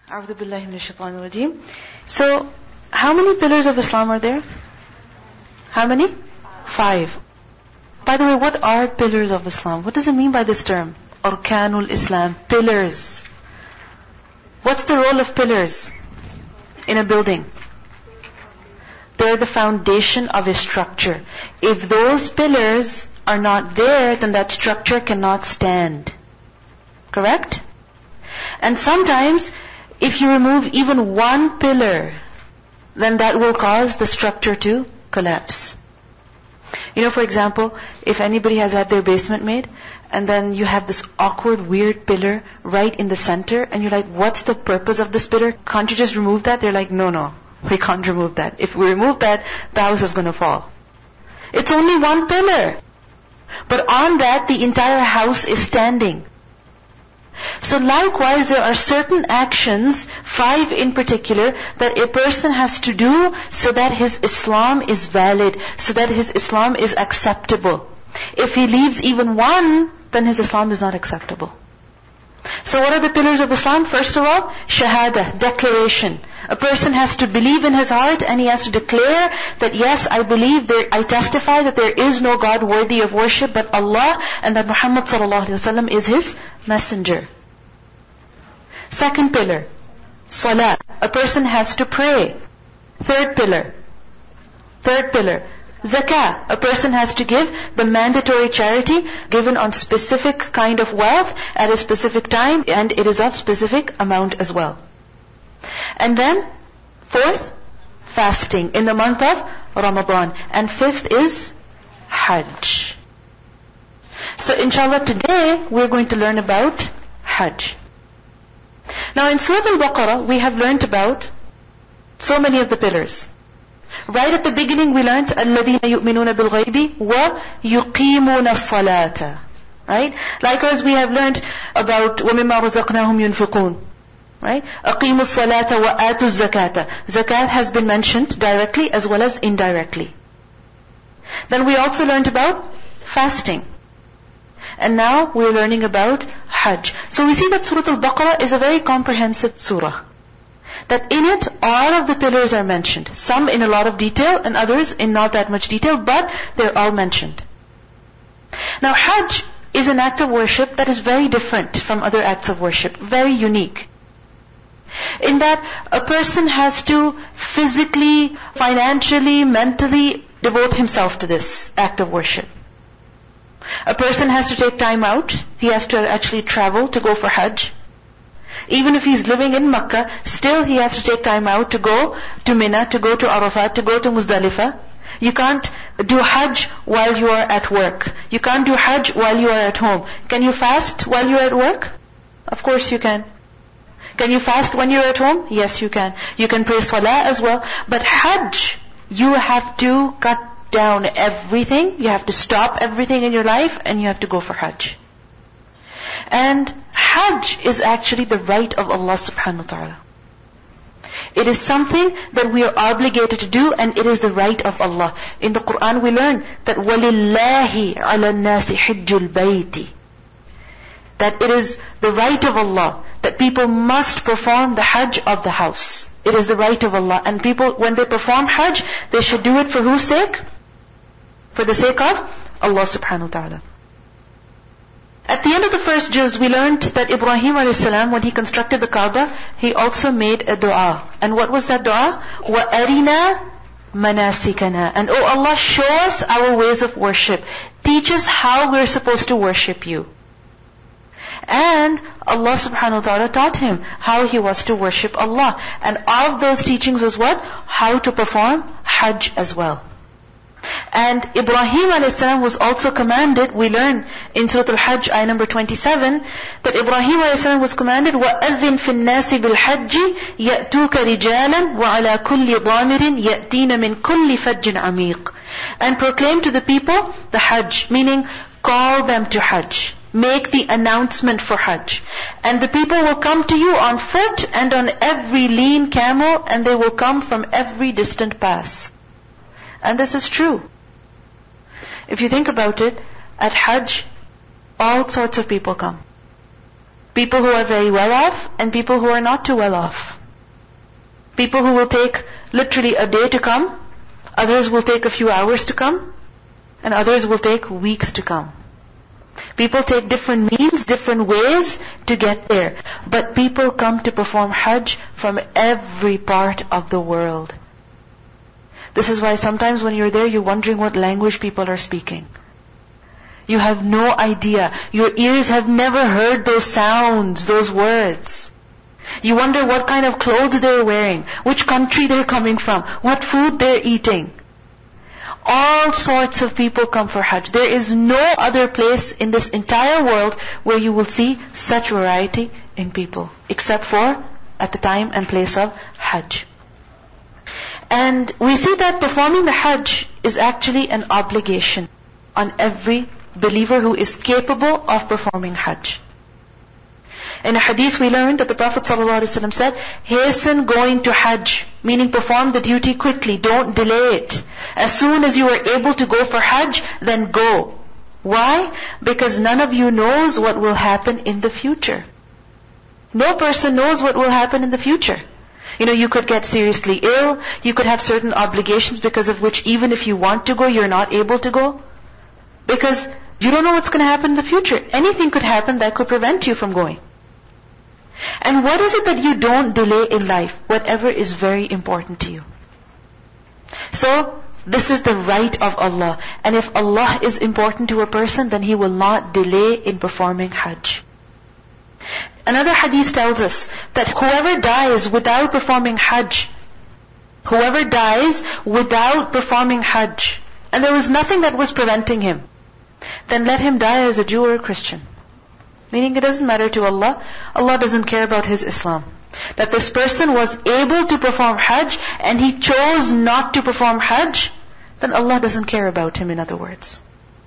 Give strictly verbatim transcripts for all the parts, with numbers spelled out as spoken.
A'udhu billahi minash shaitanir rajeem. So, how many pillars of Islam are there? How many? Five. By the way, what are pillars of Islam? What does it mean by this term? Arkanul Islam, pillars. What's the role of pillars in a building? They're the foundation of a structure. If those pillars are not there, then that structure cannot stand. Correct? And sometimes, if you remove even one pillar, then that will cause the structure to collapse. You know, for example, if anybody has had their basement made, and then you have this awkward, weird pillar right in the center, and you're like, what's the purpose of this pillar? Can't you just remove that? They're like, no, no, we can't remove that. If we remove that, the house is going to fall. It's only one pillar. But on that, the entire house is standing. So likewise, there are certain actions, five in particular, that a person has to do so that his Islam is valid, so that his Islam is acceptable. If he leaves even one, then his Islam is not acceptable. So what are the pillars of Islam? First of all, shahada, declaration. A person has to believe in his heart and he has to declare that yes, I believe, there, I testify that there is no God worthy of worship but Allah, and that Muhammad sallallahu alaihi wasallam is his messenger. Second pillar, salah. A person has to pray. Third pillar. Third pillar, zakah. A person has to give the mandatory charity given on specific kind of wealth at a specific time, and it is of specific amount as well. And then, fourth, fasting in the month of Ramadan. And fifth is Hajj. So inshallah today we're going to learn about Hajj. Now in surah al Baqarah we have learned about so many of the pillars. Right at the beginning we learned الَّذِينَ يُؤْمِنُونَ بِالْغَيْبِ وَيُقِيمُونَ الصَّلَاةَ. Right? Likewise we have learned about وَمِمَّا رَزَقْنَاهُمْ يُنْفِقُونَ. Right? أَقِيمُوا الصَّلَاةَ وَآتُوا الزَّكَاةَ. Zakat has been mentioned directly as well as indirectly. Then we also learned about fasting. And now we're learning about Hajj. So we see that surah al Baqarah is a very comprehensive surah. That in it, all of the pillars are mentioned. Some in a lot of detail and others in not that much detail, but they're all mentioned. Now Hajj is an act of worship that is very different from other acts of worship. Very unique. In that a person has to physically, financially, mentally devote himself to this act of worship. A person has to take time out. He has to actually travel to go for Hajj. Even if he's living in Makkah, still he has to take time out to go to Mina, to go to Arafat, to go to Muzdalifah. You can't do Hajj while you are at work. You can't do Hajj while you are at home. Can you fast while you are at work? Of course you can. Can you fast when you're at home? Yes, you can. You can pray Salah as well. But Hajj, you have to cut down everything. You have to stop everything in your life and you have to go for Hajj. And Hajj is actually the right of Allah subhanahu wa ta'ala. It is something that we are obligated to do, and it is the right of Allah. In the Quran we learn that وَلِلَّهِ عَلَى النَّاسِ حِجُّ الْبَيْتِ. That it is the right of Allah that people must perform the Hajj of the house. It is the right of Allah. And people, when they perform Hajj, they should do it for whose sake? For the sake of Allah subhanahu wa ta'ala. At the end of the first juz, we learned that Ibrahim alayhi salam, when he constructed the Kaaba, he also made a dua. And what was that dua? وَأَرِنَا مَنَاسِكَنَا. And oh Allah, show us our ways of worship. Teach us how we're supposed to worship you. And Allah subhanahu wa ta'ala taught him how he was to worship Allah. And all of those teachings was what? How to perform Hajj as well. And Ibrahim alayhi salam was also commanded, we learn in Surah Al-Hajj, ayah number twenty-seven, that Ibrahim alayhi salam was commanded, وَأَذِّن فِي النَّاسِ بِالْحَجِّ يَأْتُوكَ رِجَالًا وَعَلَى كُلِّ ضَامِرٍ يَأْتِينَ مِنْ كُلِّ فَجٍّ عَمِيقٍ. And proclaim to the people the Hajj, meaning call them to Hajj. Make the announcement for Hajj. And the people will come to you on foot and on every lean camel, and they will come from every distant pass. And this is true. If you think about it, at Hajj, all sorts of people come. people who are very well off and people who are not too well off. People who will take literally a day to come, others will take a few hours to come, and others will take weeks to come. People take different means, different ways to get there. But people come to perform Hajj from every part of the world. This is why sometimes when you're there, you're wondering what language people are speaking. You have no idea. Your ears have never heard those sounds, those words. You wonder what kind of clothes they're wearing, which country they're coming from, what food they're eating. All sorts of people come for Hajj. There is no other place in this entire world where you will see such variety in people, except for at the time and place of Hajj. And we see that performing the Hajj is actually an obligation on every believer who is capable of performing Hajj. In a hadith we learned that the Prophet ﷺ said, hasten going to Hajj, meaning perform the duty quickly, don't delay it. As soon as you are able to go for Hajj, then go. Why? Because none of you knows what will happen in the future. No person knows what will happen in the future. You know, you could get seriously ill, you could have certain obligations because of which even if you want to go, you're not able to go. Because you don't know what's going to happen in the future. Anything could happen that could prevent you from going. And what is it that you don't delay in life? Whatever is very important to you. So, this is the right of Allah. And if Allah is important to a person, then He will not delay in performing Hajj. Another hadith tells us that whoever dies without performing Hajj, whoever dies without performing Hajj, and there was nothing that was preventing him, then let him die as a Jew or a Christian. Meaning it doesn't matter to Allah. Allah doesn't care about his Islam. That this person was able to perform Hajj and he chose not to perform Hajj, then Allah doesn't care about him, in other words.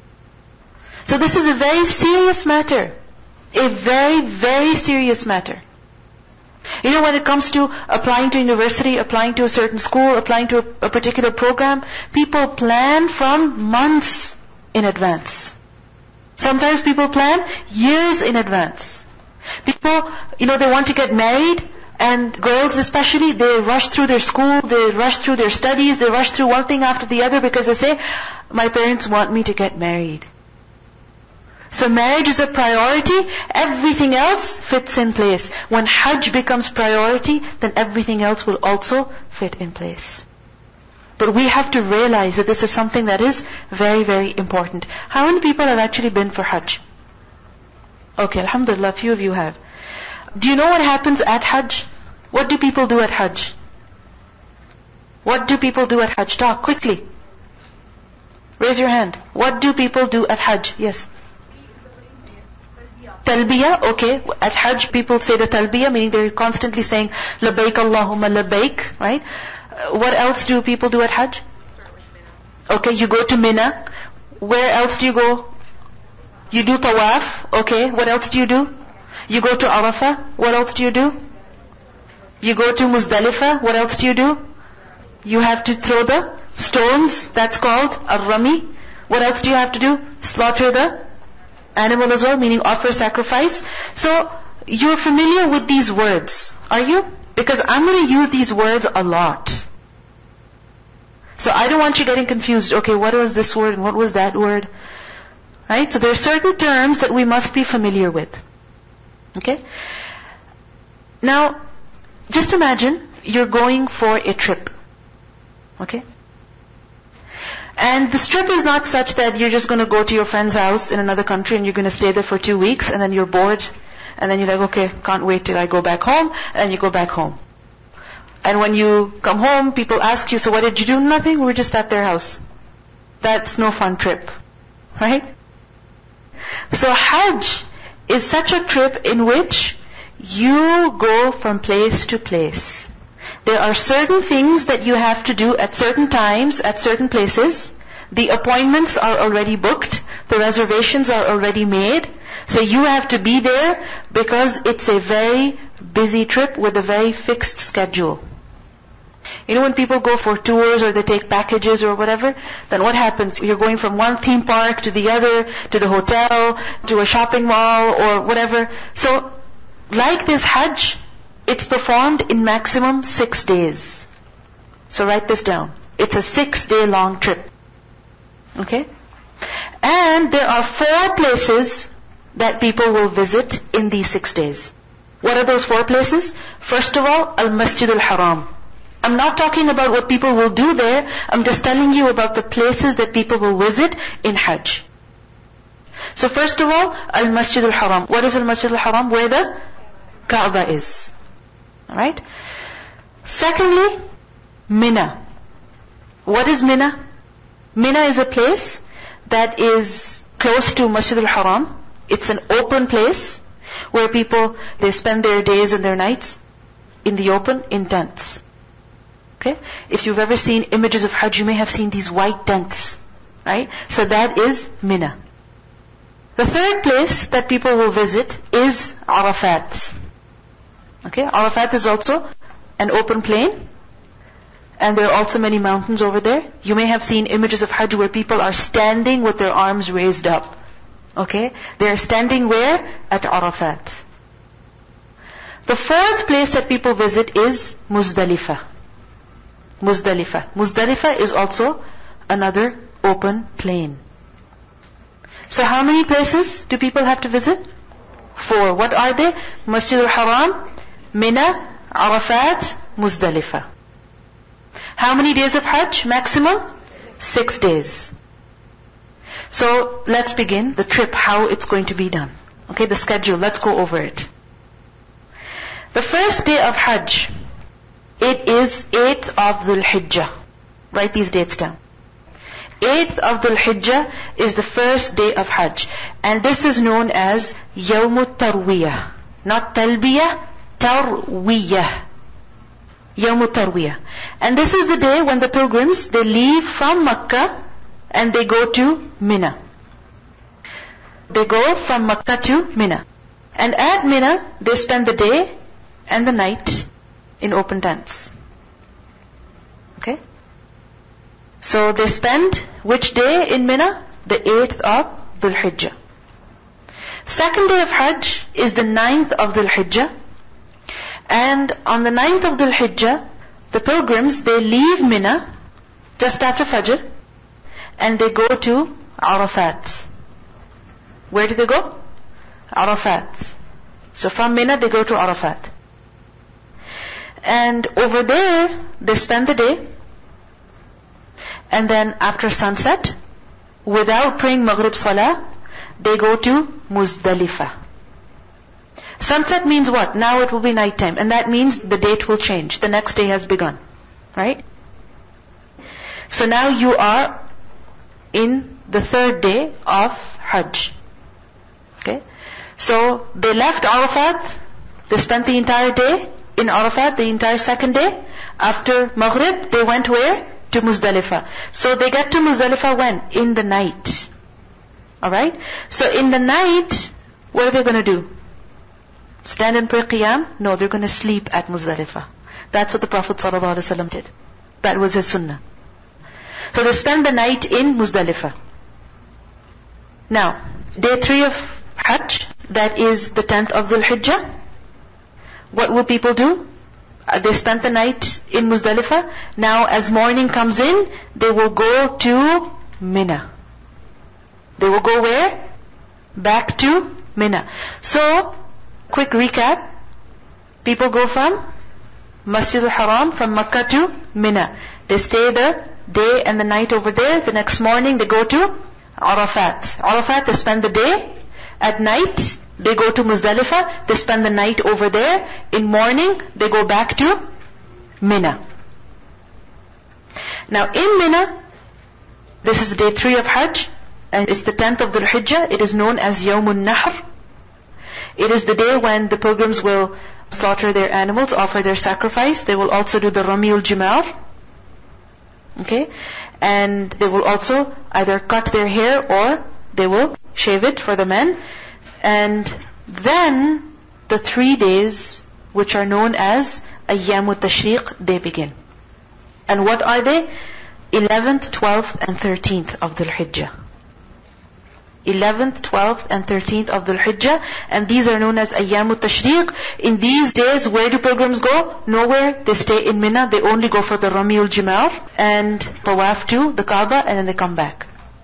So this is a very serious matter. A very, very serious matter. You know, when it comes to applying to university, applying to a certain school, applying to a, a particular program, people plan from months in advance. Sometimes people plan years in advance. People, you know, they want to get married, and girls especially, they rush through their school, they rush through their studies, they rush through one thing after the other because they say, my parents want me to get married. So marriage is a priority, everything else fits in place. When Hajj becomes priority, then everything else will also fit in place. But we have to realize that this is something that is very, very important. How many people have actually been for Hajj? Okay, alhamdulillah, few of you have. Do you know what happens at Hajj? What do people do at Hajj? What do people do at Hajj? Talk quickly. Raise your hand. What do people do at Hajj? Yes. Talbiyyah, okay. At Hajj people say the Talbiyyah, meaning they're constantly saying, Labbaik Allahumma Labbaik, right? What else do people do at Hajj? Okay, you go to Mina. Where else do you go? You do Tawaf. Okay, what else do you do? You go to Arafah. What else do you do? You go to Muzdalifah. What else do you do? You have to throw the stones. That's called Ar-Rami. What else do you have to do? Slaughter the animal as well, meaning offer sacrifice. So, you're familiar with these words, are you? Because I'm going to use these words a lot. So I don't want you getting confused. Okay, what was this word and what was that word? Right? So there are certain terms that we must be familiar with. Okay? Now, just imagine you're going for a trip. Okay? And this trip is not such that you're just going to go to your friend's house in another country and you're going to stay there for two weeks and then you're bored and then you're like, okay, can't wait till I go back home, and then you go back home. And when you come home, people ask you, so what did you do? Nothing, we were just at their house. That's no fun trip. Right? So Hajj is such a trip in which you go from place to place. There are certain things that you have to do at certain times, at certain places. The appointments are already booked. The reservations are already made. So you have to be there because it's a very busy trip with a very fixed schedule. You know, when people go for tours or they take packages or whatever, then what happens? You're going from one theme park to the other, to the hotel, to a shopping mall or whatever. So like this Hajj, it's performed in maximum six days. So write this down. It's a six day long trip. Okay? And there are four places that people will visit in these six days. What are those four places? First of all, Al-Masjid al-Haram. I'm not talking about what people will do there. I'm just telling you about the places that people will visit in Hajj. So first of all, Al-Masjid al-Haram. What is Al-Masjid al-Haram? Where the Kaaba is. Alright? Secondly, Mina. What is Mina? Mina is a place that is close to Masjid al-Haram. It's an open place where people, they spend their days and their nights in the open, in tents. Okay? If you've ever seen images of Hajj, you may have seen these white tents. Right? So that is Mina. The third place that people will visit is Arafat. Okay? Arafat is also an open plain. And there are also many mountains over there. You may have seen images of Hajj where people are standing with their arms raised up. Okay? They are standing where? At Arafat. The fourth place that people visit is Muzdalifah. Muzdalifah. Muzdalifah is also another open plain. So how many places do people have to visit? Four. What are they? Masjid al-Haram, Mina, Arafat, Muzdalifah. How many days of Hajj? Maximum? Six days. So let's begin the trip, how it's going to be done. Okay, the schedule, let's go over it. The first day of Hajj, it is eighth of Dhul Hijjah. Write these dates down. eighth of Dhul Hijjah is the first day of Hajj. And this is known as Yawm Tarwiyah. Not Talbiyah, Tarwiyah. Yawm Tarwiyah. And this is the day when the pilgrims, they leave from Makkah and they go to Mina. They go from Makkah to Mina. And at Mina, they spend the day and the night in open tents. Okay? So they spend which day in Mina? The eighth of Dhul Hijjah. Second day of Hajj is the ninth of Dhul Hijjah. And on the ninth of Dhul Hijjah, the pilgrims, they leave Mina just after Fajr and they go to Arafat. Where do they go? Arafat. So from Mina they go to Arafat. And over there, they spend the day. And then after sunset, without praying Maghrib Salah, they go to Muzdalifah. Sunset means what? Now it will be night time. And that means the date will change. The next day has begun. Right? So now you are in the third day of Hajj. Okay? So they left Arafat. They spent the entire day in Arafat, the entire second day. After Maghrib, they went where? To Muzdalifah. So they get to Muzdalifah when? In the night. Alright? So in the night, what are they going to do? Stand and pray Qiyam? No, they're going to sleep at Muzdalifah. That's what the Prophet ﷺ did. That was his sunnah. So they spend the night in Muzdalifah. Now, day three of Hajj, that is the tenth of Dhul Hijjah. What will people do? Uh, they spent the night in Muzdalifah. Now as morning comes in, they will go to Mina. They will go where? Back to Mina. So, quick recap. People go from Masjid al-Haram, from Makkah to Mina. They stay the day and the night over there. The next morning they go to Arafat. Arafat, they spend the day. At night, they go to Muzdalifah. They spend the night over there. In morning, they go back to Mina. Now in Mina, this is day three of Hajj, and it's the tenth of Dhul Hijjah. It is known as Yawmun Nahr. It is the day when the pilgrims will slaughter their animals, offer their sacrifice. They will also do the Ramiul Jimar. Okay? And they will also either cut their hair or they will shave it for the men. And then the three days which are known as Ayyamut Tashriq, they begin. And what are they? eleventh, twelfth and thirteenth of Dhul Hijjah. eleventh, twelfth, and thirteenth of Dhul Hijjah, and these are known as Ayyam al-Tashriq. In these days, where do pilgrims go? Nowhere. They stay in Mina. They only go for the Rami ul-Jimar and Tawaf to the Kaaba, and then they come back.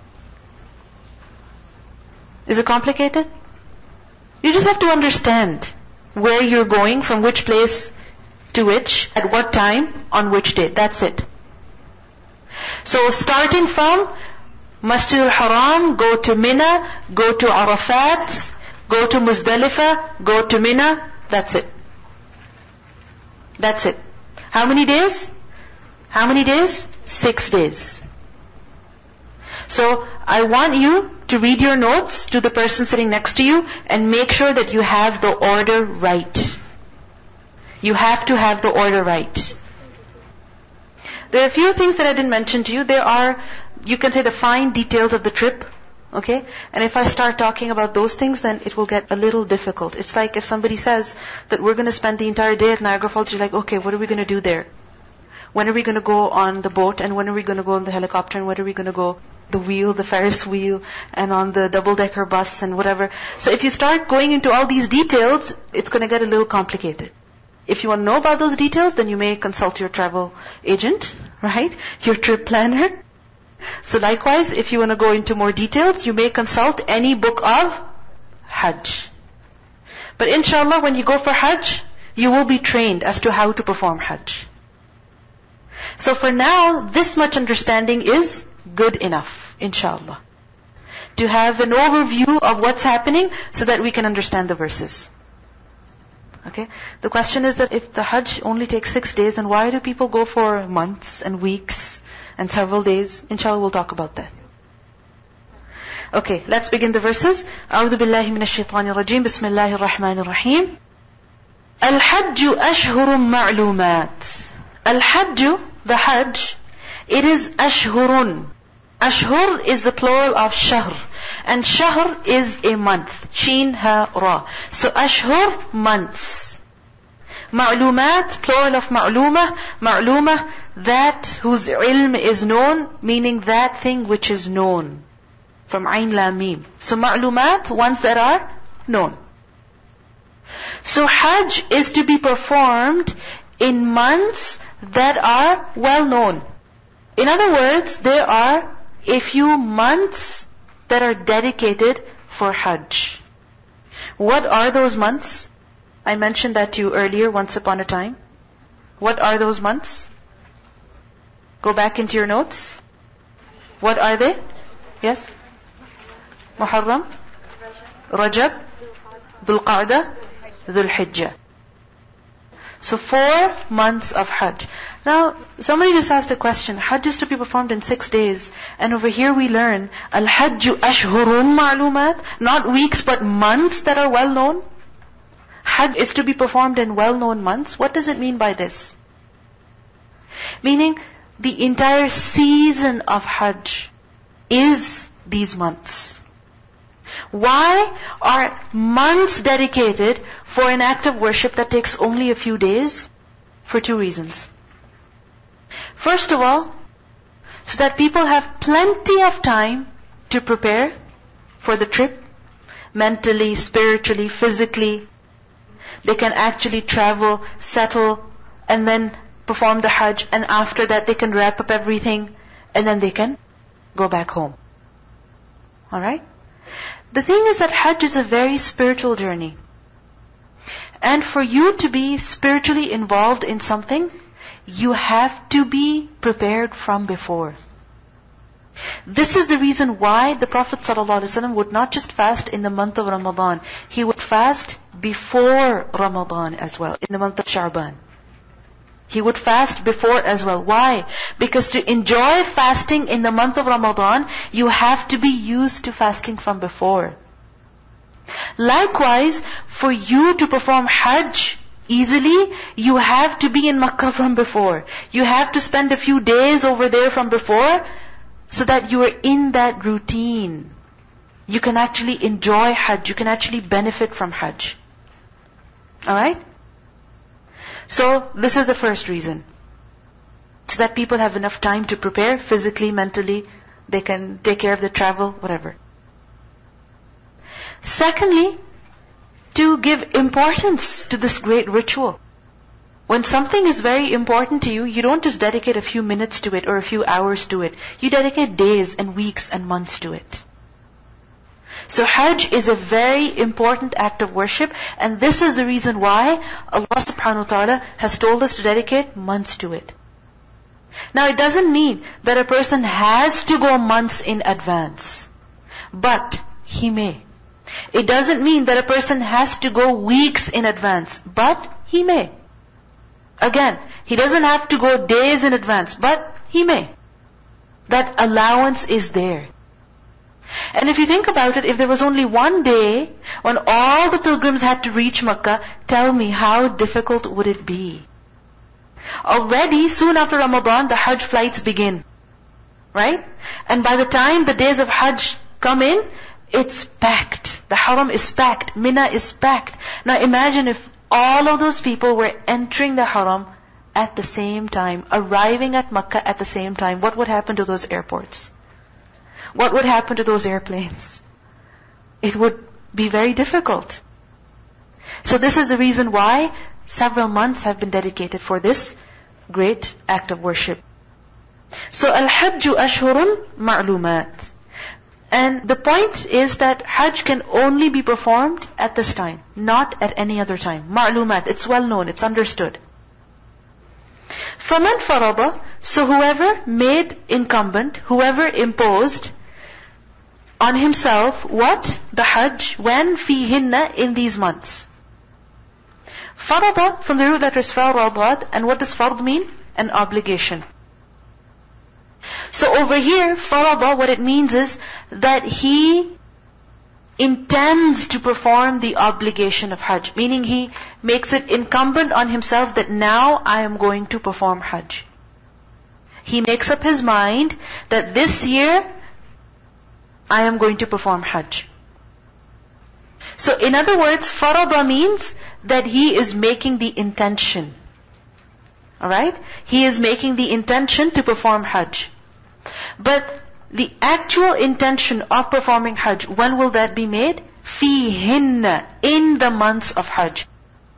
Is it complicated? You just have to understand where you're going, from which place to which, at what time, on which day. That's it. So starting from Masjid al-Haram, go to Mina, go to Arafat, go to Muzdalifah, go to Mina, that's it. That's it. How many days? How many days? Six days. So I want you to read your notes to the person sitting next to you and make sure that you have the order right. You have to have the order right. There are a few things that I didn't mention to you. There are, you can say, the fine details of the trip. Okay? And if I start talking about those things, then it will get a little difficult. It's like if somebody says that we're going to spend the entire day at Niagara Falls, you're like, okay, what are we going to do there? When are we going to go on the boat? And when are we going to go on the helicopter? And when are we going to go the wheel, the Ferris wheel, and on the double-decker bus and whatever? So if you start going into all these details, it's going to get a little complicated. If you want to know about those details, then you may consult your travel agent, right? Your trip planner. So likewise, if you want to go into more details, you may consult any book of Hajj. But inshallah, when you go for Hajj, you will be trained as to how to perform Hajj. So for now, this much understanding is good enough, inshallah, to have an overview of what's happening so that we can understand the verses. Okay? The question is that if the Hajj only takes six days, then why do people go for months and weeks and several days? Inshallah, we'll talk about that. Okay, let's begin the verses. أعوذ بالله من الشيطان الرجيم بسم الله الرحمن الرحيم. الحج أشهر معلومات. الحج, the Hajj, it is أشهر. Ashhur is the plural of shahr, and shahr is a month. Sheen, ha, ra. So ashhur, months. Ma'lumat, plural of ma'lumah. Ma'lumah, that whose ilm is known, meaning that thing which is known. From Ain Lam Mim. So ma'lumat, ones that are known. So Hajj is to be performed in months that are well known. In other words, there are a few months that are dedicated for Hajj. What are those months? I mentioned that to you earlier, once upon a time. What are those months? Go back into your notes. What are they? Yes? Muharram, Rajab, Dhul Qa'dah, Dhul Hijjah. So four months of Hajj. Now, somebody just asked a question. Hajj is to be performed in six days. And over here we learn, Al-Hajju ashhurun ma'lumat, not weeks but months that are well known. Hajj is to be performed in well-known months. What does it mean by this? Meaning, the entire season of Hajj is these months. Why are months dedicated for an act of worship that takes only a few days? For two reasons. First of all, so that people have plenty of time to prepare for the trip, mentally, spiritually, physically. They can actually travel, settle, and then perform the Hajj, and after that they can wrap up everything, and then they can go back home. Alright? The thing is that Hajj is a very spiritual journey. And for you to be spiritually involved in something, you have to be prepared from before. This is the reason why the Prophet ﷺ would not just fast in the month of Ramadan. He would fast before Ramadan as well, in the month of Sha'ban. He would fast before as well. Why? Because to enjoy fasting in the month of Ramadan, you have to be used to fasting from before. Likewise, for you to perform Hajj easily, you have to be in Makkah from before. You have to spend a few days over there from before, so that you are in that routine. You can actually enjoy Hajj. You can actually benefit from Hajj. Alright? So, this is the first reason. So that people have enough time to prepare physically, mentally. They can take care of the travel, whatever. Secondly, to give importance to this great ritual. When something is very important to you, you don't just dedicate a few minutes to it or a few hours to it. You dedicate days and weeks and months to it. So Hajj is a very important act of worship, and this is the reason why Allah subhanahu wa ta'ala has told us to dedicate months to it. Now it doesn't mean that a person has to go months in advance, but he may. It doesn't mean that a person has to go weeks in advance, but he may. Again, he doesn't have to go days in advance, but he may. That allowance is there. And if you think about it, if there was only one day when all the pilgrims had to reach Makkah, tell me how difficult would it be? Already, soon after Ramadan, the Hajj flights begin. Right? And by the time the days of Hajj come in, it's packed. The Haram is packed. Mina is packed. Now imagine if all of those people were entering the Haram at the same time, arriving at Makkah at the same time. What would happen to those airports? What would happen to those airplanes? It would be very difficult. So this is the reason why several months have been dedicated for this great act of worship. So al-Hajju ashhurun ma'lumat. And the point is that Hajj can only be performed at this time, not at any other time. Ma'lumat, it's well known, it's understood. فَمَنْ فَرَضَ, so whoever made incumbent, whoever imposed on himself, what? The Hajj, when? فِيهِنَّ, in these months. Farada, from the root letters faradat, and what does fard mean? An obligation. So over here, farada, what it means is that he intends to perform the obligation of Hajj, meaning he makes it incumbent on himself that now I am going to perform Hajj. He makes up his mind that this year I am going to perform Hajj. So in other words, farada means that he is making the intention. Alright? He is making the intention to perform Hajj. But the actual intention of performing Hajj, when will that be made? فِيهِنَّ, in the months of Hajj.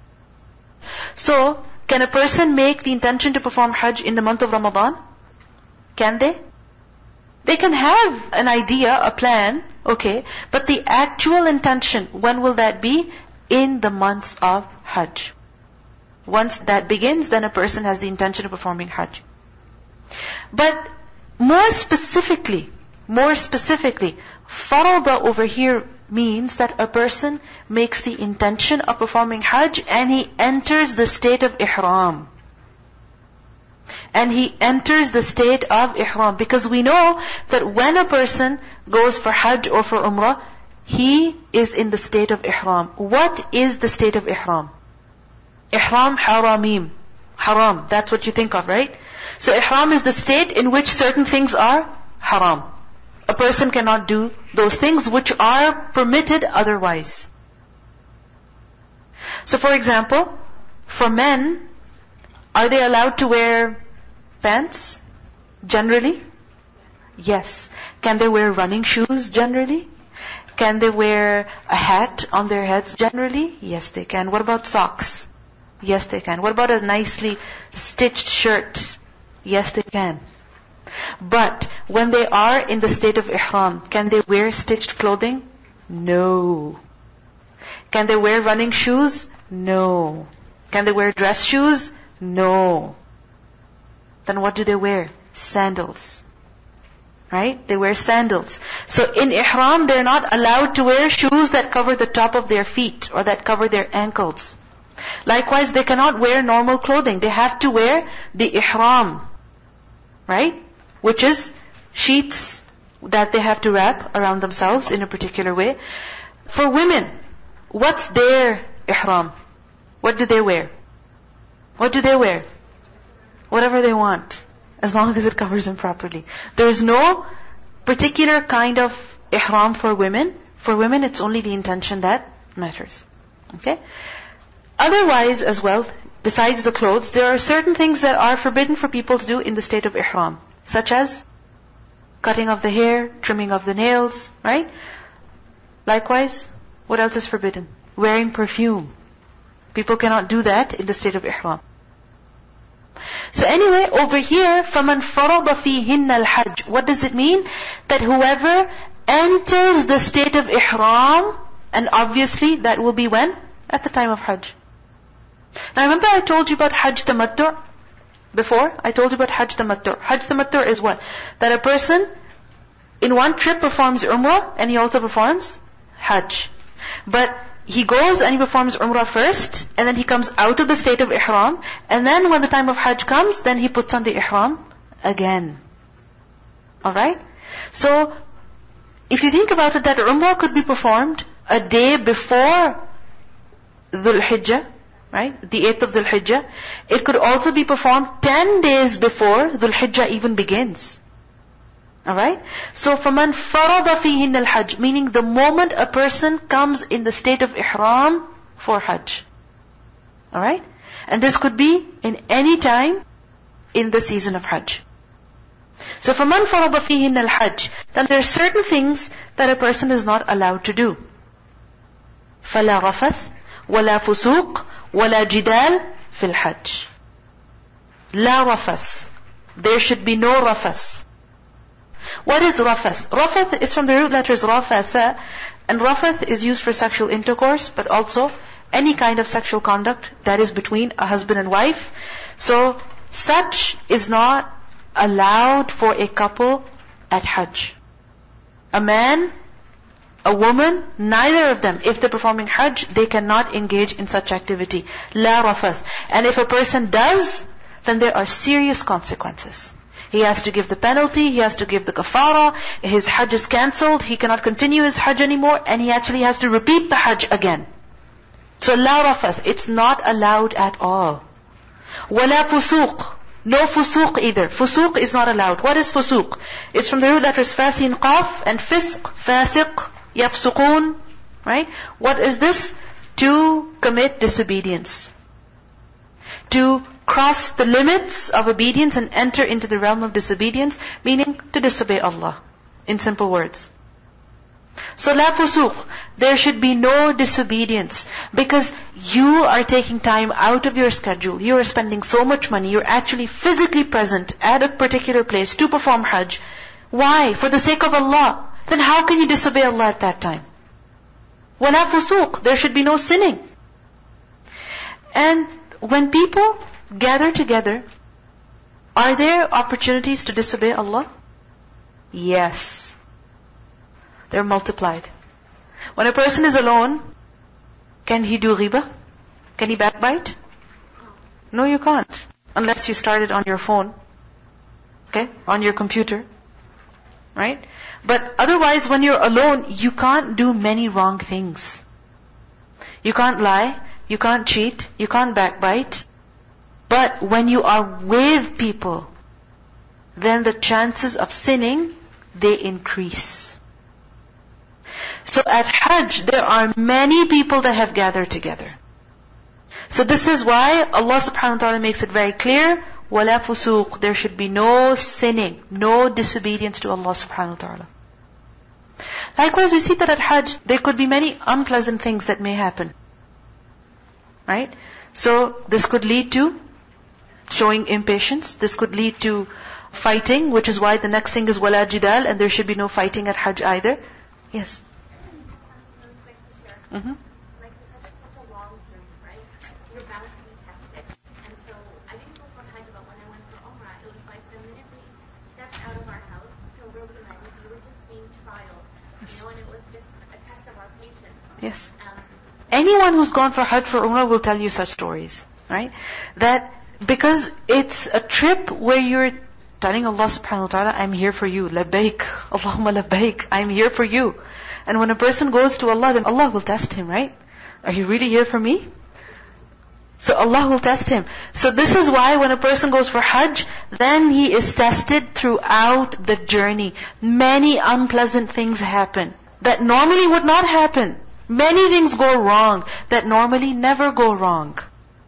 So, can a person make the intention to perform Hajj in the month of Ramadan? Can they? They can have an idea, a plan, okay, but the actual intention, when will that be? In the months of Hajj. Once that begins, then a person has the intention of performing Hajj. But more specifically, more specifically, farada over here means that a person makes the intention of performing Hajj and he enters the state of ihram. And he enters the state of ihram. Because we know that when a person goes for Hajj or for Umrah, he is in the state of ihram. What is the state of ihram? Ihram haramim. Haram, that's what you think of, right? So ihram is the state in which certain things are haram. A person cannot do those things which are permitted otherwise. So for example, for men, are they allowed to wear pants? Generally? Yes. Can they wear running shoes? Generally? Can they wear a hat on their heads? Generally? Yes, they can. What about socks? Yes, they can. What about a nicely stitched shirt? Yes, they can. But when they are in the state of ihram, can they wear stitched clothing? No. Can they wear running shoes? No. Can they wear dress shoes? No. Then what do they wear? Sandals. Right? They wear sandals. So in ihram, they're not allowed to wear shoes that cover the top of their feet or that cover their ankles. Likewise, they cannot wear normal clothing. They have to wear the ihram. Right? Which is sheets that they have to wrap around themselves in a particular way. For women, what's their ihram? What do they wear? What do they wear? Whatever they want, as long as it covers them properly. There is no particular kind of ihram for women. For women, it's only the intention that matters. Okay? Otherwise as well, besides the clothes, there are certain things that are forbidden for people to do in the state of ihram. Such as cutting of the hair, trimming of the nails, right? Likewise, What else is forbidden? Wearing perfume. People cannot do that in the state of ihram. So anyway, over here, فَمَنْ فَرَضَ فِيهِنَّ الْحَجِّ. What does it mean? That whoever enters the state of ihram, and obviously that will be when? At the time of Hajj. Now remember I told you about Hajj Tamattu' before? I told you about Hajj Tamattu'. Hajj Tamattu' is what? That a person in one trip performs Umrah and he also performs Hajj. But he goes and he performs Umrah first, and then he comes out of the state of Ihram, and then when the time of Hajj comes, then he puts on the Ihram again. Alright? So, if you think about it, that Umrah could be performed a day before Dhul Hijjah, right? The eighth of Dhul Hijjah. It could also be performed ten days before Dhul Hijjah even begins. Alright? So, فَمَنْ فَرَضَ فِيهِنَّ الْحَجِّ, meaning the moment a person comes in the state of ihram for Hajj. Alright? And this could be in any time in the season of Hajj. So, فَمَنْ فَرَضَ فِيهِنَّ الْحَجِّ, then there are certain things that a person is not allowed to do. فَلَا رَفَثْ وَلَا فُسُوقْ وَلَا جِدَالْ فِي الْحَجِّ. لَا رَفَثْ. There should be no rafath. What is rafath? Rafath is from the root letters rafasa, and rafath is used for sexual intercourse, but also any kind of sexual conduct that is between a husband and wife. So, such is not allowed for a couple at Hajj. A man, a woman, neither of them, if they're performing Hajj, they cannot engage in such activity. La rafath. And if a person does, then there are serious consequences. He has to give the penalty, he has to give the kafara, his Hajj is cancelled, he cannot continue his Hajj anymore, and he actually has to repeat the Hajj again. So la rafath, it's not allowed at all. Wala fusuq, no fusuq either. Fusuq is not allowed. What is fusuq? It's from the root letters fasin qaf and fisq, fasiq, yafsuqun, right? What is this? To commit disobedience. To cross the limits of obedience and enter into the realm of disobedience, meaning to disobey Allah, in simple words. So la fusuq, there should be no disobedience, because you are taking time out of your schedule, you are spending so much money, you're actually physically present at a particular place to perform Hajj. Why? For the sake of Allah. Then how can you disobey Allah at that time? Wala fusuq, there should be no sinning. And when people gather together, are there opportunities to disobey Allah? Yes. They're multiplied. When a person is alone, can he do ghibah? Can he backbite? No, you can't. Unless you start it on your phone. Okay? On your computer. Right? But otherwise, when you're alone, you can't do many wrong things. You can't lie, you can't cheat, you can't backbite. But when you are with people, then the chances of sinning, they increase. So at Hajj, there are many people that have gathered together. So this is why Allah subhanahu wa ta'ala makes it very clear, وَلَا فُسُوقٍ, there should be no sinning, no disobedience to Allah subhanahu wa ta'ala. Likewise, we see that at Hajj, there could be many unpleasant things that may happen. Right? So this could lead to showing impatience. This could lead to fighting, which is why the next thing is wala jidal, and there should be no fighting at Hajj either. Yes. Mm-hmm. Like, because it's such a long journey, right? You're bound to be tested. And so, I didn't go for Hajj, but when I went for Umrah, it was like the minute we stepped out of our house to where we landed, we were just being trialed. You know, and it was just a test of our patience. Yes. Um, Anyone who's gone for Hajj for Umrah will tell you such stories, right? That because it's a trip where you're telling Allah subhanahu wa ta'ala, I'm here for you, labbaik, Allahumma labbaik, I'm here for you. And when a person goes to Allah, then Allah will test him, right? Are you really here for me? So Allah will test him. So this is why when a person goes for Hajj, then he is tested throughout the journey. Many unpleasant things happen that normally would not happen. Many things go wrong that normally never go wrong.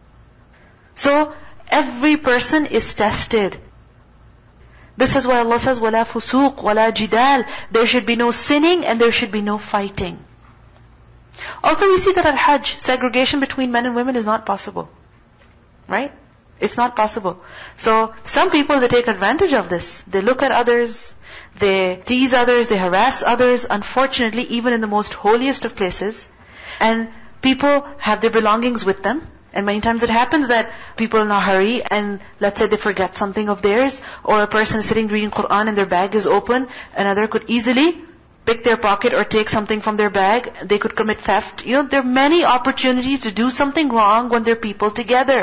So every person is tested. This is why Allah says, وَلَا فُسُوقٍ وَلَا جِدَالٍ, there should be no sinning and there should be no fighting. Also, we see that at Hajj, segregation between men and women is not possible. Right? It's not possible. So, some people, they take advantage of this. They look at others, they tease others, they harass others, unfortunately, even in the most holiest of places. And people have their belongings with them. And many times it happens that people in a hurry, and let's say they forget something of theirs, or a person is sitting reading Qur'an and their bag is open, another could easily pick their pocket or take something from their bag. They could commit theft. You know, there are many opportunities to do something wrong when there are people together.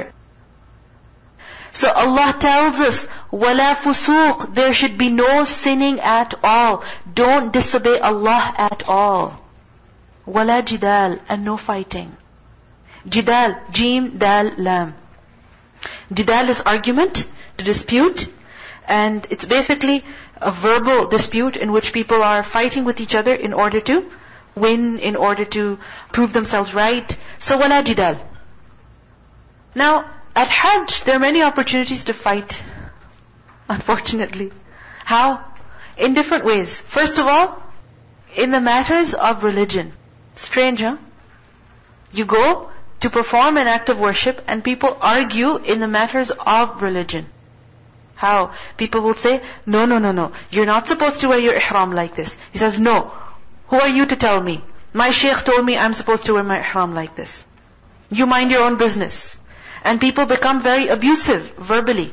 So Allah tells us, وَلَا فُسُوقٍ, there should be no sinning at all. Don't disobey Allah at all. وَلَا جِدَال, and no fighting. Jidal, Jim, Dal, Lam. Jidal is argument, to dispute, and it's basically a verbal dispute in which people are fighting with each other in order to win, in order to prove themselves right. So, wala jidal. Now, at Hajj, there are many opportunities to fight, unfortunately. How? In different ways. First of all, in the matters of religion. Strange, huh? You go to perform an act of worship and people argue in the matters of religion. How? People will say, no, no, no, no, you're not supposed to wear your ihram like this. He says, no. Who are you to tell me? My sheikh told me I'm supposed to wear my ihram like this. You mind your own business. And people become very abusive verbally.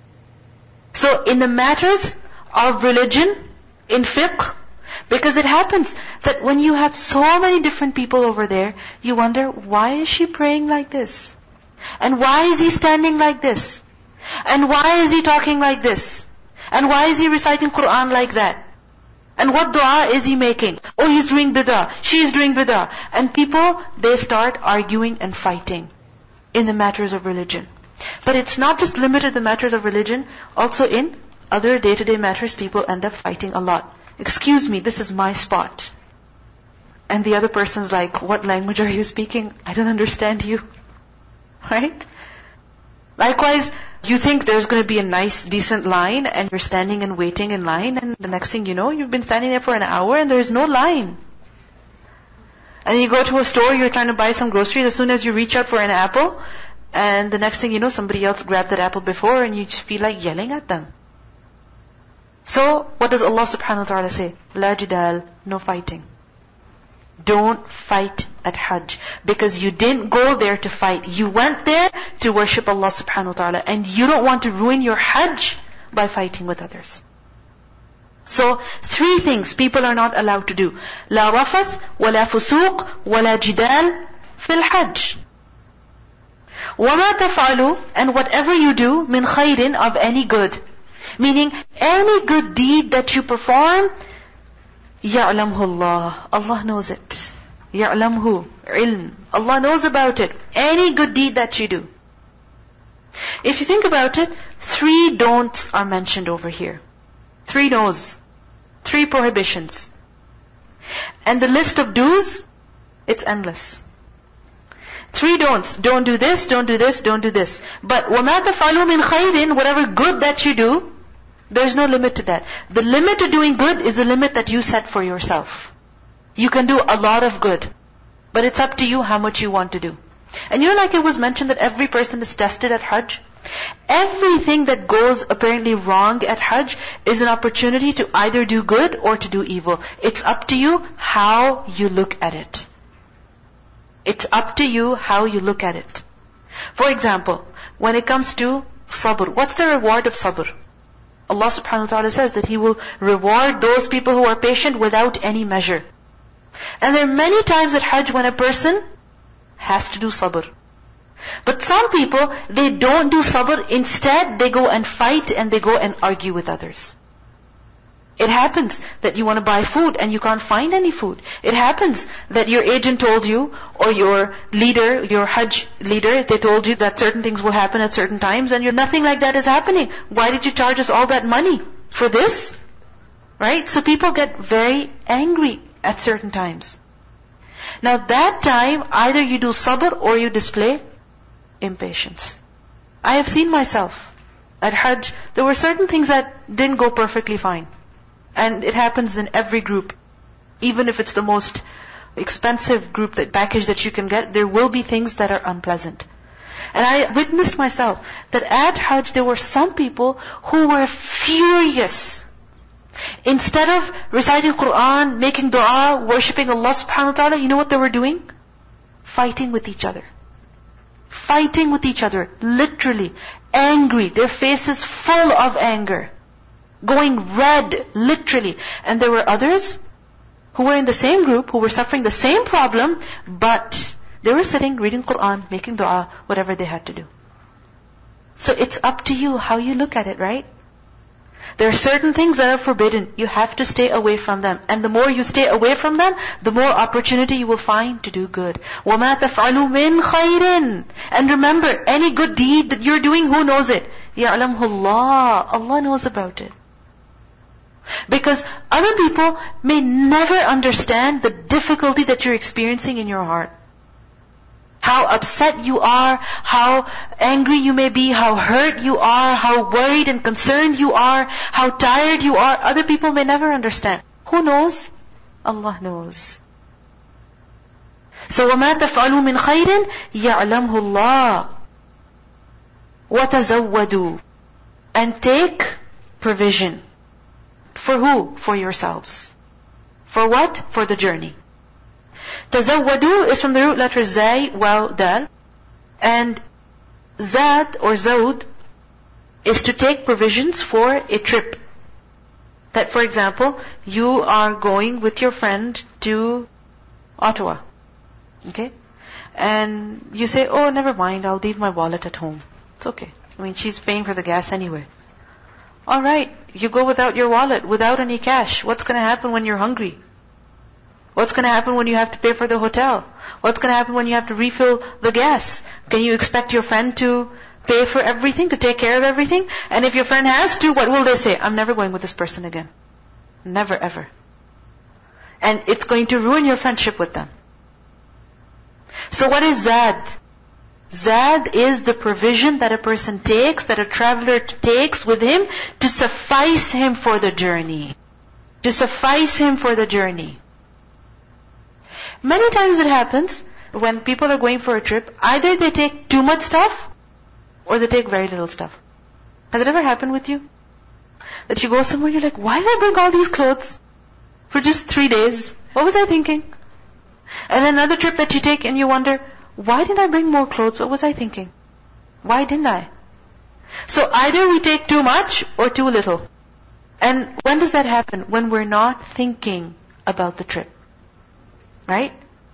So in the matters of religion, in fiqh, because it happens that when you have so many different people over there, you wonder, why is she praying like this? And why is he standing like this? And why is he talking like this? And why is he reciting Qur'an like that? And what dua is he making? Oh, he's doing bid'ah, she's doing bid'ah. And people, they start arguing and fighting in the matters of religion. But it's not just limited to the matters of religion, also in other day-to-day matters, people end up fighting a lot. Excuse me, this is my spot. And the other person's like, what language are you speaking? I don't understand you. Right? Likewise, you think there's going to be a nice, decent line, and you're standing and waiting in line, and the next thing you know, you've been standing there for an hour and there's no line. And you go to a store, you're trying to buy some groceries, as soon as you reach out for an apple, and the next thing you know, somebody else grabbed that apple before, and you just feel like yelling at them. So, what does Allah subhanahu wa ta'ala say? La jidal, no fighting. Don't fight at Hajj. Because you didn't go there to fight. You went there to worship Allah subhanahu wa ta'ala. And you don't want to ruin your Hajj by fighting with others. So, three things people are not allowed to do. La rafath, wala fusuq, wala jidal fil Hajj. وَمَا تَفْعَلُوا, and whatever you do, min khairin, of any good. Meaning, any good deed that you perform, يَعْلَمْهُ اللَّهُ, Allah knows it. يَعْلَمْهُ, ilm, Allah knows about it. Any good deed that you do. If you think about it, three don'ts are mentioned over here. Three no's. Three prohibitions. And the list of do's, it's endless. Three don'ts. Don't do this, don't do this, don't do this. But وَمَا تَفْعَلُوا مِنْ خَيْرٍ, whatever good that you do, there's no limit to that. The limit to doing good is the limit that you set for yourself. You can do a lot of good, but it's up to you how much you want to do. And you know, like it was mentioned that every person is tested at Hajj. Everything that goes apparently wrong at Hajj is an opportunity to either do good or to do evil. It's up to you how you look at it. It's up to you how you look at it. For example, when it comes to sabr, what's the reward of sabr? Allah subhanahu wa ta'ala says that He will reward those people who are patient without any measure. And there are many times at Hajj when a person has to do sabr. But some people, they don't do sabr. Instead, they go and fight and they go and argue with others. It happens that you want to buy food and you can't find any food. It happens that your agent told you, or your leader, your Hajj leader, they told you that certain things will happen at certain times, and you're nothing like that is happening. Why did you charge us all that money for this? Right? So people get very angry at certain times. Now that time, either you do sabr or you display impatience. I have seen myself at Hajj, there were certain things that didn't go perfectly fine. And it happens in every group. Even if it's the most expensive group that package that you can get, there will be things that are unpleasant. And I witnessed myself that at Hajj there were some people who were furious. Instead of reciting Quran, making dua, worshipping Allah subhanahu wa ta'ala, you know what they were doing? Fighting with each other. Fighting with each other, literally. Angry, their faces full of anger. Going red, literally. And there were others who were in the same group, who were suffering the same problem, but they were sitting, reading Quran, making dua, whatever they had to do. So it's up to you how you look at it, right? There are certain things that are forbidden. You have to stay away from them. And the more you stay away from them, the more opportunity you will find to do good. وَمَا تَفْعَلُوا مِنْ خَيْرٍ. And remember, any good deed that you're doing, who knows it? يَعْلَمْهُ اللَّهُ. Allah knows about it. Because other people may never understand the difficulty that you're experiencing in your heart. How upset you are, how angry you may be, how hurt you are, how worried and concerned you are, how tired you are. Other people may never understand. Who knows? Allah knows. So وَمَا تَفْعَلُوا مِنْ خَيْرٍ يَعْلَمْهُ اللَّهُ وَتَزَوَّدُوا. And take provision. For who? For yourselves. For what? For the journey. Tazawwadu is from the root letter Zay, Waw, Dal. And Zad or Zawd is to take provisions for a trip. That, for example, you are going with your friend to Ottawa. Okay? And you say, oh, never mind, I'll leave my wallet at home. It's okay. I mean, she's paying for the gas anyway. Alright, you go without your wallet, without any cash. What's going to happen when you're hungry? What's going to happen when you have to pay for the hotel? What's going to happen when you have to refill the gas? Can you expect your friend to pay for everything, to take care of everything? And if your friend has to, what will they say? I'm never going with this person again. Never ever. And it's going to ruin your friendship with them. So what is Zad? Zad is the provision that a person takes, that a traveler takes with him to suffice him for the journey. To suffice him for the journey. Many times it happens when people are going for a trip, either they take too much stuff or they take very little stuff. Has it ever happened with you? That you go somewhere and you're like, why did I bring all these clothes for just three days? What was I thinking? And then another trip that you take and you wonder, why did I bring more clothes? What was I thinking? Why didn't I? So either we take too much or too little. And when does that happen? When we're not thinking about the trip. Right?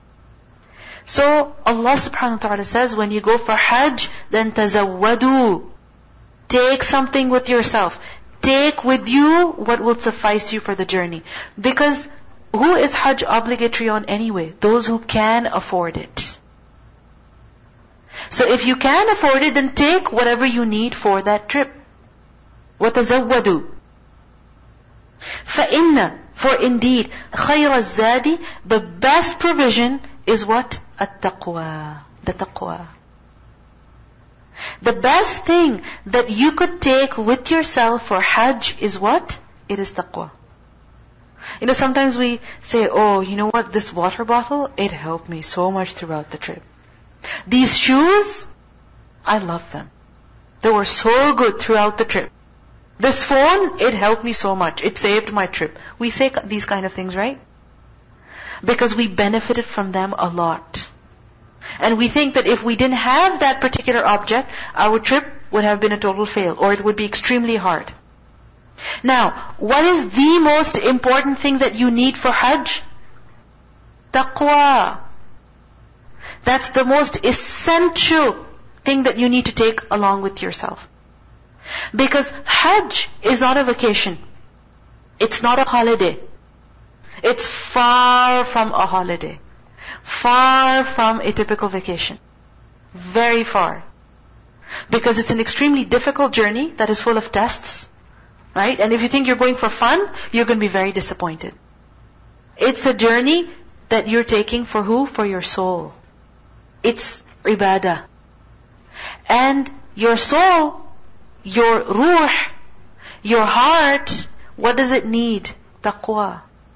So Allah subhanahu wa ta'ala says, when you go for Hajj, then tazawwadu. Take something with yourself. Take with you what will suffice you for the journey. Because who is Hajj obligatory on anyway? Those who can afford it. So if you can afford it, then take whatever you need for that trip. وَتَزَوَّدُوا. فَإِنَّ, for indeed, خَيْرَ الزَّادِ, the best provision is what? التَّقْوَى. The taqwa. The best thing that you could take with yourself for Hajj is what? It is taqwa. You know, sometimes we say, oh, you know what, this water bottle, it helped me so much throughout the trip. These shoes, I love them. They were so good throughout the trip. This phone, it helped me so much. It saved my trip. We say these kind of things, right? Because we benefited from them a lot. And we think that if we didn't have that particular object, our trip would have been a total fail, or it would be extremely hard. Now, what is the most important thing that you need for Hajj? Taqwa. That's the most essential thing that you need to take along with yourself. Because Hajj is not a vacation. It's not a holiday. It's far from a holiday. Far from a typical vacation. Very far. Because it's an extremely difficult journey that is full of tests. Right? And if you think you're going for fun, you're going to be very disappointed. It's a journey that you're taking for who? For your soul. It's ibadah. And your soul, your ruh, your heart, what does it need? Taqwa.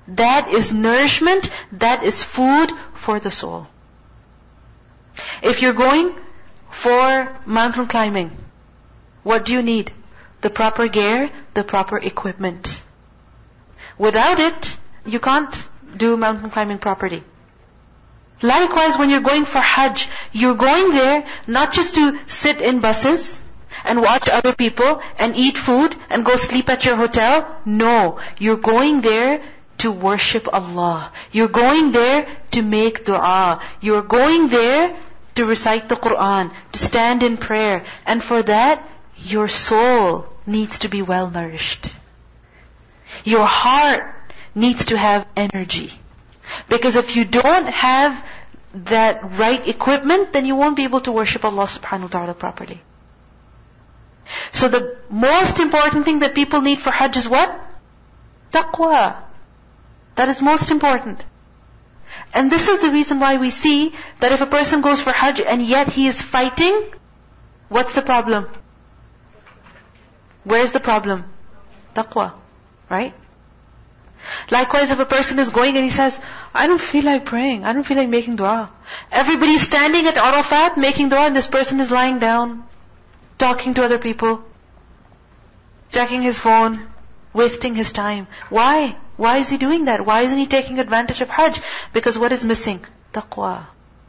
That is nourishment, that is food for the soul. If you're going for mountain climbing, what do you need? The proper gear, the proper equipment. Without it, you can't do mountain climbing properly. Likewise, when you're going for Hajj, you're going there not just to sit in buses and watch other people and eat food and go sleep at your hotel. No, you're going there to worship Allah. You're going there to make dua. You're going there to recite the Quran, to stand in prayer. And for that, your soul needs to be well nourished. Your heart needs to have energy. Because if you don't have that right equipment, then you won't be able to worship Allah subhanahu wa ta'ala properly. So the most important thing that people need for Hajj is what? Taqwa. That is most important. And this is the reason why we see that if a person goes for Hajj and yet he is fighting, what's the problem? Where's the problem? Taqwa. Right? Likewise, if a person is going and he says, I don't feel like praying, I don't feel like making dua. Everybody's standing at Arafat making dua and this person is lying down, talking to other people, checking his phone, wasting his time. Why? Why is he doing that? Why isn't he taking advantage of Hajj? Because what is missing? Taqwa.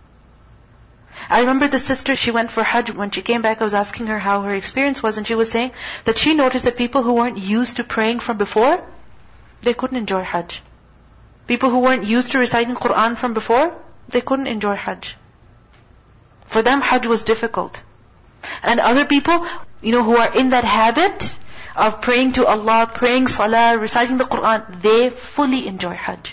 I remember the sister, she went for Hajj. When she came back, I was asking her how her experience was, and she was saying that she noticed that people who weren't used to praying from before, they couldn't enjoy Hajj. People who weren't used to reciting Quran from before, they couldn't enjoy Hajj. For them, Hajj was difficult. And other people, you know, who are in that habit of praying to Allah, praying salah, reciting the Quran, they fully enjoy Hajj.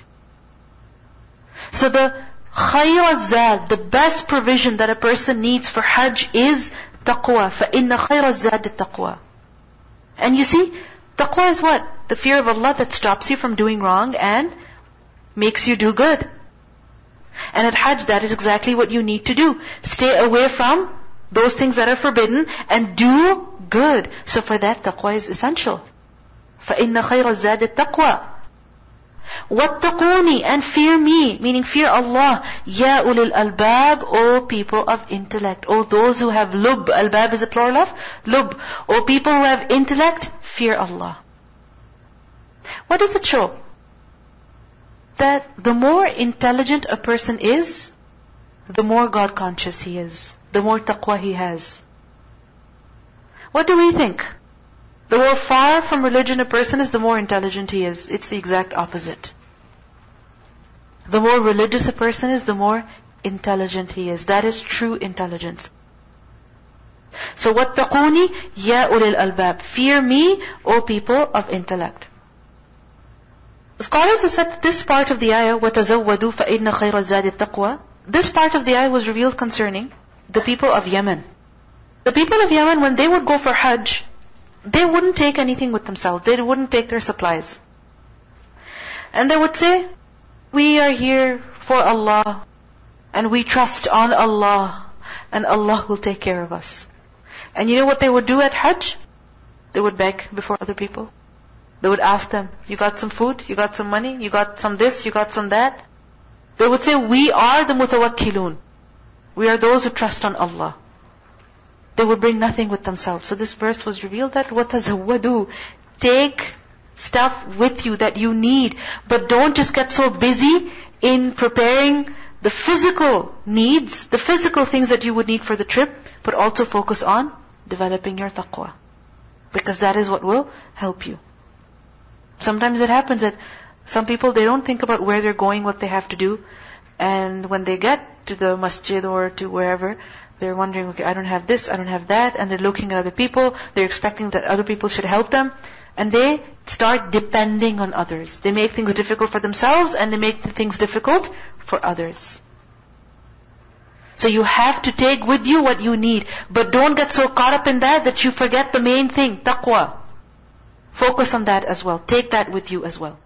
So the khair zad, the best provision that a person needs for Hajj is taqwa. فَإِنَّ خَيْرَ الزَّادِ التَّقْوَى. And you see, taqwa is what? The fear of Allah that stops you from doing wrong and makes you do good. And at Hajj, that is exactly what you need to do. Stay away from those things that are forbidden and do good. So for that, taqwa is essential. فَإِنَّ خَيْرَ الزَّادِ التَّقْوَى. وَاتَّقُونِي, and fear me, meaning fear Allah. يَا أُولِي الْأَلْبَابِ, O people of intellect. O those who have lub. Albab is a plural of lub. O people who have intellect, fear Allah. What does it show? That the more intelligent a person is, the more God conscious he is, the more taqwa he has. What do we think? The more far from religion a person is, the more intelligent he is. It's the exact opposite. The more religious a person is, the more intelligent he is. That is true intelligence. So وَاتَّقُونِي يَا أُولِي الْأَلْبَابِ, fear me, O people of intellect. Scholars have said that this part of the ayah, وَتَزَوَّدُوا فَإِنَّ خَيْرَ الزَّادِ التَّقْوَى, this part of the ayah was revealed concerning the people of Yemen. The people of Yemen, when they would go for Hajj, they wouldn't take anything with themselves. They wouldn't take their supplies. And they would say, we are here for Allah, and we trust on Allah, and Allah will take care of us. And you know what they would do at Hajj? They would beg before other people. They would ask them, you got some food? You got some money? You got some this? You got some that? They would say, we are the mutawakkilun. We are those who trust on Allah. They would bring nothing with themselves. So this verse was revealed that وَتَزَوَّدُوا, take stuff with you that you need. But don't just get so busy in preparing the physical needs, the physical things that you would need for the trip, but also focus on developing your taqwa. Because that is what will help you. Sometimes it happens that some people, they don't think about where they're going, what they have to do. And when they get to the masjid or to wherever, they're wondering, okay, I don't have this, I don't have that, and they're looking at other people, they're expecting that other people should help them, and they start depending on others. They make things difficult for themselves, and they make things difficult for others. So you have to take with you what you need, but don't get so caught up in that that you forget the main thing, taqwa. Focus on that as well. Take that with you as well.